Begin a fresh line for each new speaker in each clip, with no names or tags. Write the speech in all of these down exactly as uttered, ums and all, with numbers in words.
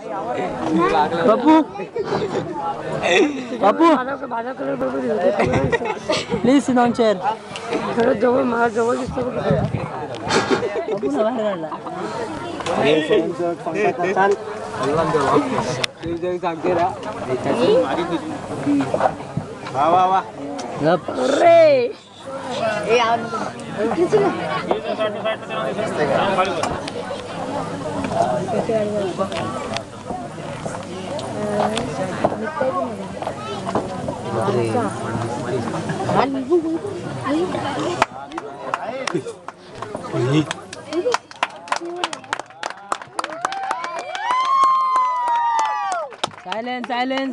Bapu Bapu please sit on chair.
खरंच जवळ मला जवळ दिसतो.
बापू ना बाहेर काढला.
वा वा वा
रे
silence silence.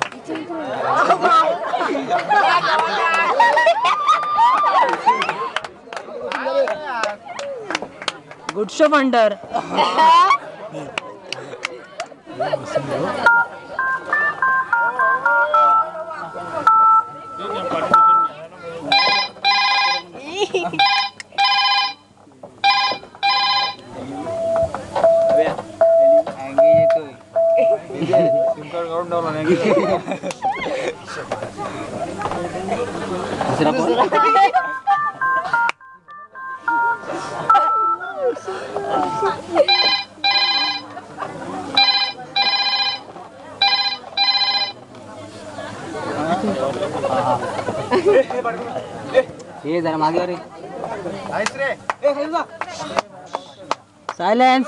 Good show funder.
ये जरा मागे रे.
सायलेन्स.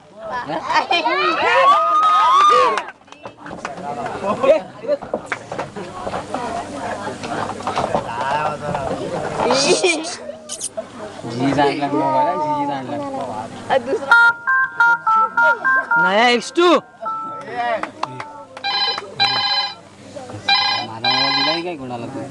जी जाणला मोबाईल जी जाणला.
नया एक्स टू.
माझा मोबाईल दिलाय काय कोणाला तू.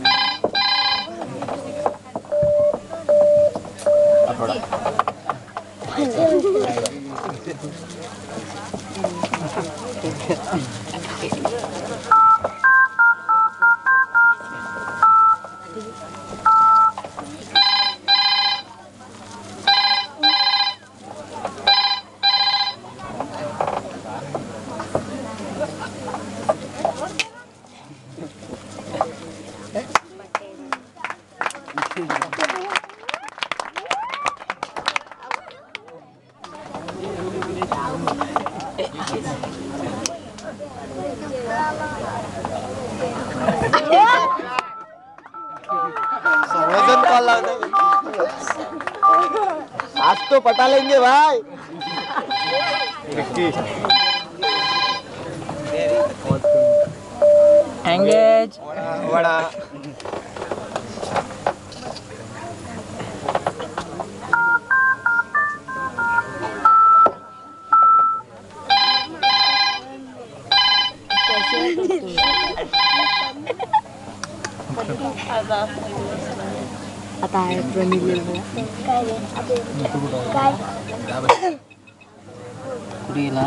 आज तो पटा लेंगे भाई.
एंगेज.
वडा
आता आहे प्रणिलेलं काय रे काय
कुठे गेला.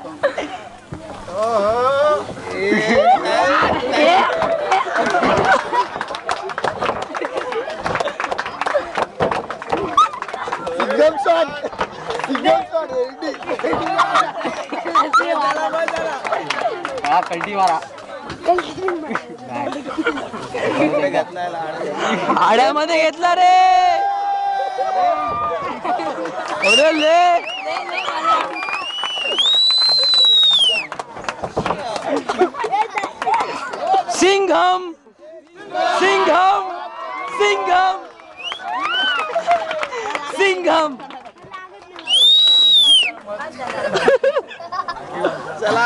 सिंगम शॉट सिंगम शॉट हा कल्टी मारा
आड्यामध्ये घेतला रे ओरडले. सिंघम सिंघम सिंघम सिंघम.
चला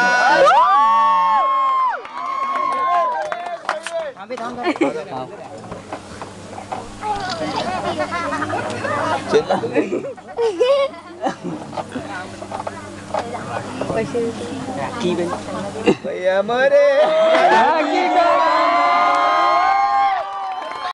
भैया मरे